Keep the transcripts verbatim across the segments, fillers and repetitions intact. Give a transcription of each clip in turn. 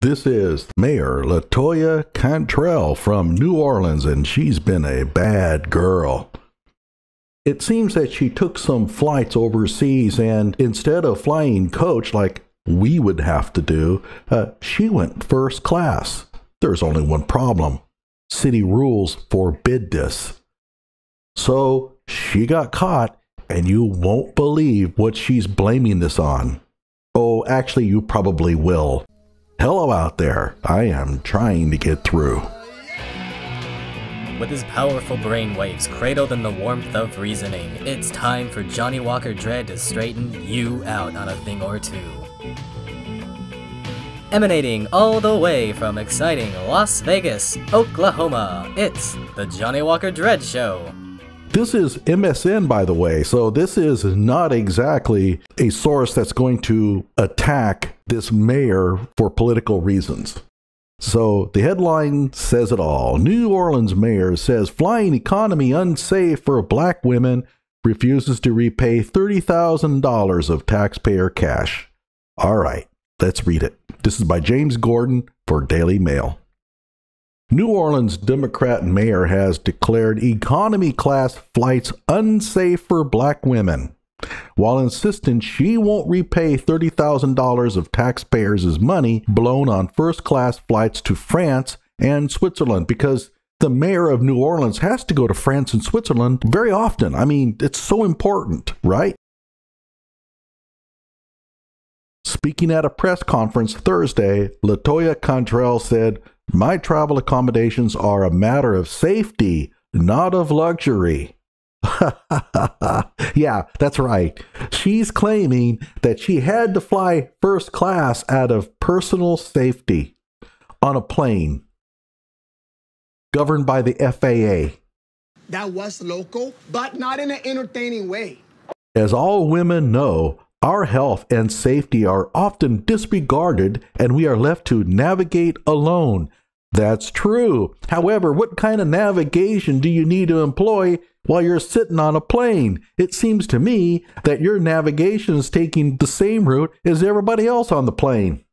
This is Mayor LaToya Cantrell from New Orleans, and she's been a bad girl. It seems that she took some flights overseas, and instead of flying coach like we would have to do, uh, she went first class. There's only one problem. City rules forbid this. So she got caught, and you won't believe what she's blaming this on. Oh, actually, you probably will. Hello out there. I am trying to get through. With his powerful brainwaves cradled in the warmth of reasoning, it's time for Johnny Walker Dread to straighten you out on a thing or two. Emanating all the way from exciting Las Vegas, Oklahoma, it's the Johnny Walker Dread Show. This is M S N, by the way, so this is not exactly a source that's going to attack this mayor for political reasons. So the headline says it all. New Orleans mayor says flying economy unsafe for black women, refuses to repay thirty thousand dollars of taxpayer cash. All right, let's read it. This is by James Gordon for Daily Mail. New Orleans Democrat mayor has declared economy class flights unsafe for black women, while insisting she won't repay thirty thousand dollars of taxpayers' money blown on first-class flights to France and Switzerland, because the mayor of New Orleans has to go to France and Switzerland very often. I mean, it's so important, right? Speaking at a press conference Thursday, LaToya Cantrell said, "My travel accommodations are a matter of safety, not of luxury." Yeah, that's right. She's claiming that she had to fly first class out of personal safety on a plane governed by the F A A. That was local, but not in an entertaining way. As all women know, our health and safety are often disregarded, and we are left to navigate alone. That's true. However, what kind of navigation do you need to employ while you're sitting on a plane? It seems to me that your navigation is taking the same route as everybody else on the plane.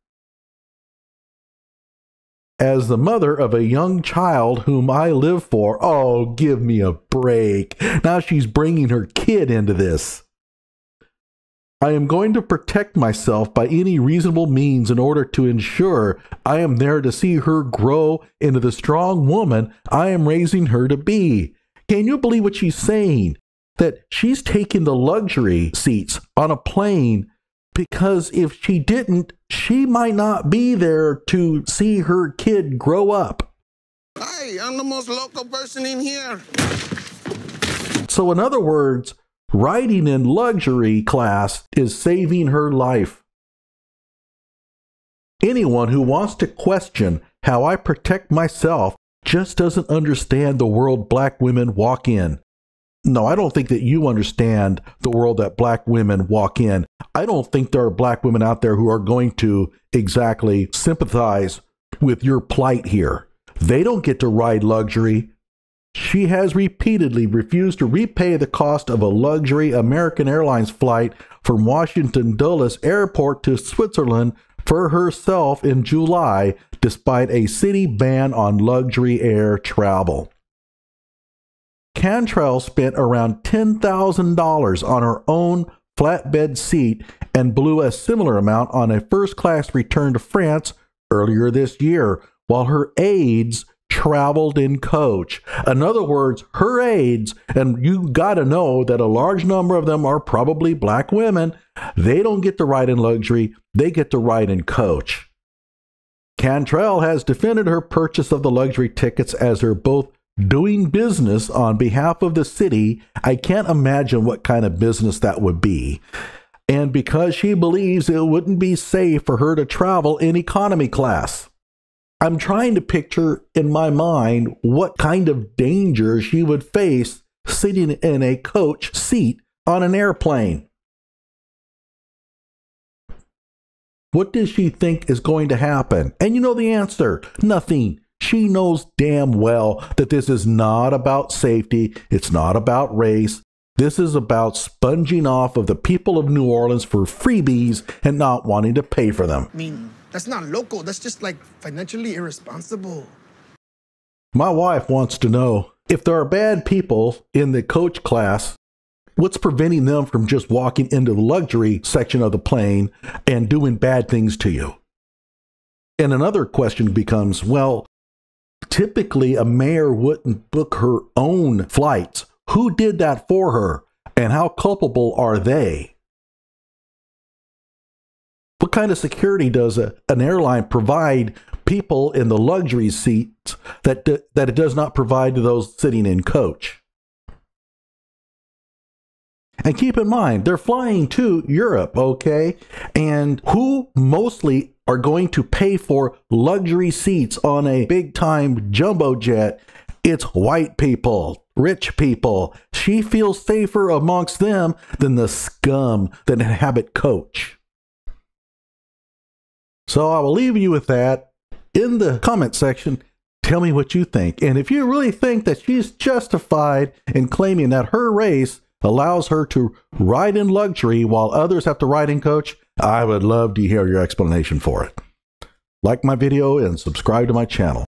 As the mother of a young child whom I live for, oh, give me a break. Now she's bringing her kid into this. I am going to protect myself by any reasonable means in order to ensure I am there to see her grow into the strong woman I am raising her to be. Can you believe what she's saying? That she's taking the luxury seats on a plane because if she didn't, she might not be there to see her kid grow up. Hi, I'm the most local person in here. So in other words, riding in luxury class is saving her life. Anyone who wants to question how I protect myself just doesn't understand the world black women walk in. No, I don't think that you understand the world that black women walk in. I don't think there are black women out there who are going to exactly sympathize with your plight here. They don't get to ride luxury. She has repeatedly refused to repay the cost of a luxury American Airlines flight from Washington Dulles Airport to Switzerland for herself in July, despite a city ban on luxury air travel. Cantrell spent around ten thousand dollars on her own flatbed seat and blew a similar amount on a first-class return to France earlier this year, while her aides traveled in coach. In other words, her aides, and you got to know that a large number of them are probably black women, they don't get to ride in luxury, they get to ride in coach. Cantrell has defended her purchase of the luxury tickets as her both doing business on behalf of the city. I can't imagine what kind of business that would be. And because she believes it wouldn't be safe for her to travel in economy class. I'm trying to picture in my mind what kind of danger she would face sitting in a coach seat on an airplane. What does she think is going to happen? And you know the answer, nothing. She knows damn well that this is not about safety. It's not about race. This is about sponging off of the people of New Orleans for freebies and not wanting to pay for them. I mean, That's not local. That's just like financially irresponsible. My wife wants to know if there are bad people in the coach class, what's preventing them from just walking into the luxury section of the plane and doing bad things to you? And another question becomes, well, typically a mayor wouldn't book her own flights. Who did that for her? And how culpable are they? What kind of security does a, an airline provide people in the luxury seats that, that it does not provide to those sitting in coach? And keep in mind, they're flying to Europe, okay? And who mostly are going to pay for luxury seats on a big-time jumbo jet? It's white people, rich people. She feels safer amongst them than the scum that inhabit coach. So I will leave you with that. In the comment section, tell me what you think. And if you really think that she's justified in claiming that her race allows her to ride in luxury while others have to ride in coach, I would love to hear your explanation for it. Like my video and subscribe to my channel.